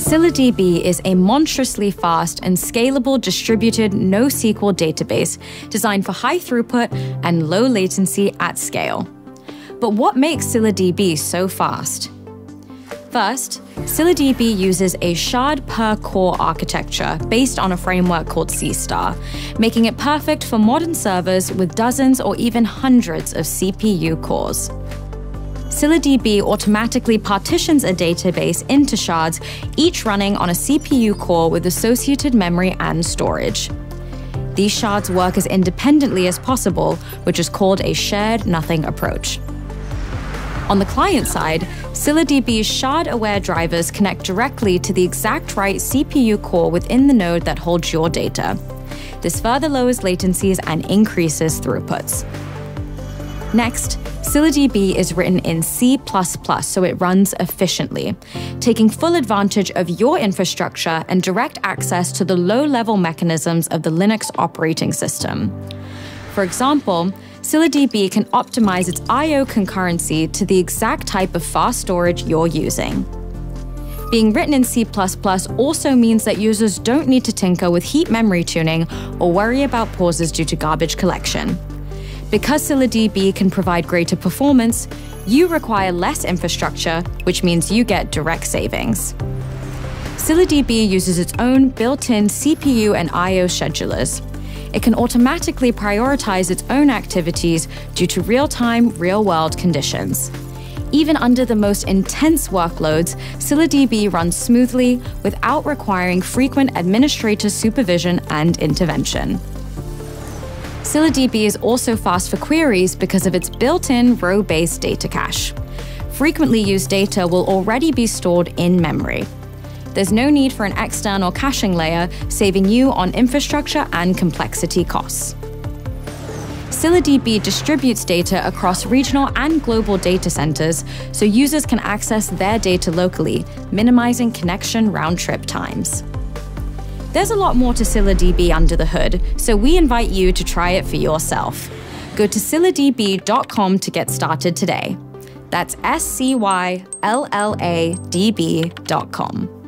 ScyllaDB is a monstrously fast and scalable distributed NoSQL database designed for high throughput and low latency at scale. But what makes ScyllaDB so fast? First, ScyllaDB uses a shard per core architecture based on a framework called Seastar, making it perfect for modern servers with dozens or even hundreds of CPU cores. ScyllaDB automatically partitions a database into shards, each running on a CPU core with associated memory and storage. These shards work as independently as possible, which is called a shared nothing approach. On the client side, ScyllaDB's shard-aware drivers connect directly to the exact right CPU core within the node that holds your data. This further lowers latencies and increases throughputs. Next, ScyllaDB is written in C++, so it runs efficiently, taking full advantage of your infrastructure and direct access to the low-level mechanisms of the Linux operating system. For example, ScyllaDB can optimize its I/O concurrency to the exact type of fast storage you're using. Being written in C++ also means that users don't need to tinker with heap memory tuning or worry about pauses due to garbage collection. Because ScyllaDB can provide greater performance, you require less infrastructure, which means you get direct savings. ScyllaDB uses its own built-in CPU and I/O schedulers. It can automatically prioritize its own activities due to real-time, real-world conditions. Even under the most intense workloads, ScyllaDB runs smoothly without requiring frequent administrator supervision and intervention. ScyllaDB is also fast for queries because of its built-in row-based data cache. Frequently used data will already be stored in memory. There's no need for an external caching layer, saving you on infrastructure and complexity costs. ScyllaDB distributes data across regional and global data centers, so users can access their data locally, minimizing connection round-trip times. There's a lot more to ScyllaDB under the hood, so we invite you to try it for yourself. Go to ScyllaDB.com to get started today. That's ScyllaDB.com.